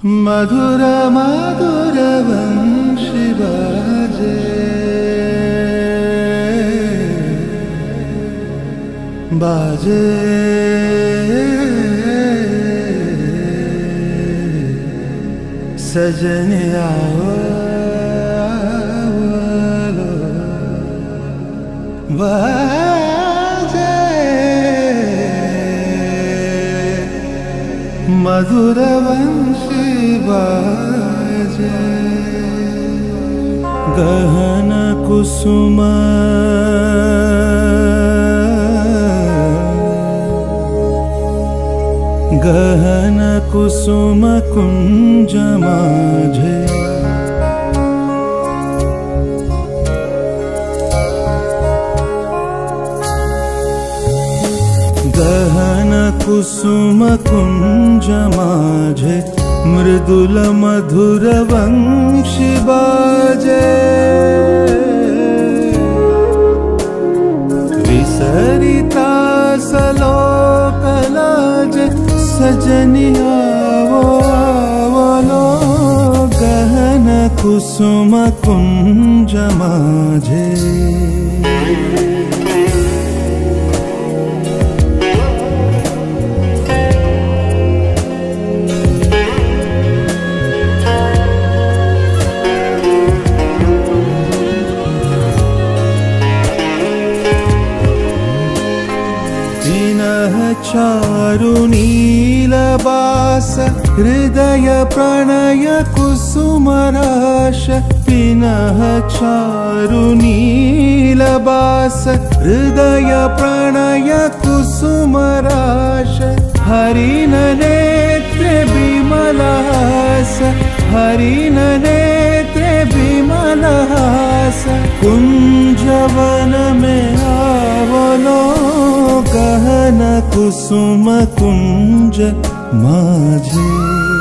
मधुर मधुर वंशी बाजे, बाजे सजनिया बाजे मधुर वंशी बाजे। गहन कुसुम गहन कुसुम कुंज माझे, गहन कुसुम कुंज माझे, मृदुल मधुर वंशी बाजे। विसरिता सलोक लाजे, सजनिया आवलो। गहन कुसुम कुंज माझे, चारु नीलबास, हृदय प्रणय कुसुम राश। पिनः चारु नीलबास, हृदय प्रणय कुसुम राश। हरिन नेत्रे विमलहास, हरिन नेत्रे विमलहास। कुंजवन में आवलो, गहन कुसुम कुंज माझे।